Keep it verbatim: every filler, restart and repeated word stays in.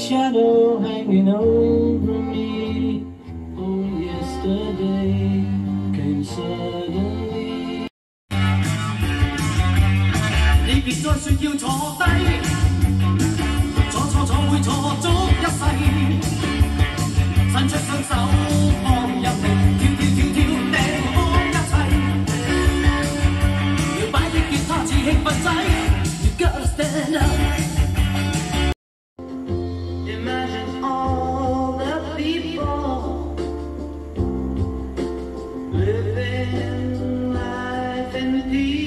shadow hanging over me. Oh, yesterday came suddenly. 你別再說要坐低，坐錯坐會錯足一世。伸出雙手放入嚟，跳跳跳跳掟開一切。搖擺的吉他似興奮劑 ，You gotta stand up。 Imagine all the people living life in peace.